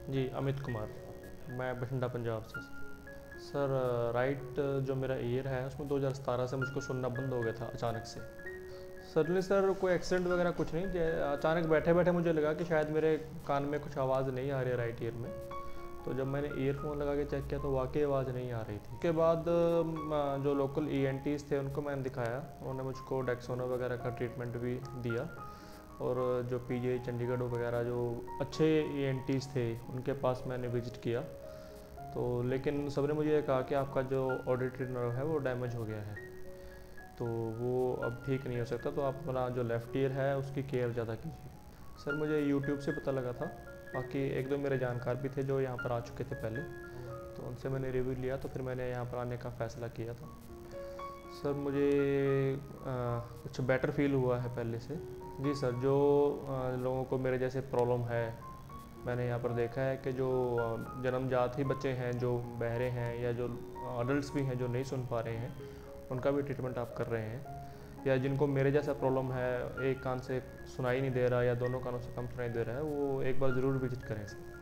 जी, अमित कुमार। मैं बठिंडा पंजाब से। Sir, right जो मेरा ईयर है उसमें 2017 से मुझको सुनना बंद हो गया था अचानक से। सडनली सर कोई एक्सीडेंट वगैरह कुछ नहीं, अचानक बैठे बैठे मुझे लगा कि शायद मेरे कान में कुछ आवाज़ नहीं आ रही है राइट ईयर में। तो जब मैंने ईयरफोन लगा के चेक किया तो वाकई आवाज़ नहीं आ रही थी। उसके बाद जो लोकल ईएनटीज़ थे उनको मैंने दिखाया, उन्होंने मुझको डेक्सोना वगैरह का ट्रीटमेंट भी दिया। और जो पीजीआई चंडीगढ़ वगैरह जो अच्छे ईएनटीज़ थे उनके पास मैंने विज़िट किया। तो लेकिन सबने मुझे ये कहा कि आपका जो ऑडिटरी नर्व है वो डैमेज हो गया है, तो वो अब ठीक नहीं हो सकता, तो आप अपना जो लेफ़्ट ईयर है उसकी केयर ज़्यादा कीजिए। सर, मुझे यूट्यूब से पता लगा था, बाकी एक दो मेरे जानकार भी थे जो यहाँ पर आ चुके थे पहले, तो उनसे मैंने रिव्यू लिया तो फिर मैंने यहाँ पर आने का फ़ैसला किया था। सर, मुझे कुछ बेटर फील हुआ है पहले से। जी सर, जो लोगों को मेरे जैसे प्रॉब्लम है, मैंने यहाँ पर देखा है कि जो जन्मजात ही बच्चे हैं जो बहरे हैं, या जो अडल्ट भी हैं जो नहीं सुन पा रहे हैं, उनका भी ट्रीटमेंट आप कर रहे हैं। या जिनको मेरे जैसा प्रॉब्लम है, एक कान से सुनाई नहीं दे रहा या दोनों कानों से कम सुनाई दे रहा है, वो एक बार ज़रूर विजिट करें सर।